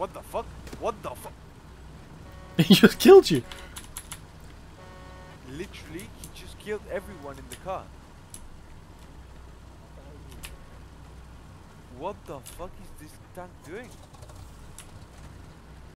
What the fuck? What the fuck? He just killed you. Literally, he just killed everyone in the car. What the fuck is this tank doing?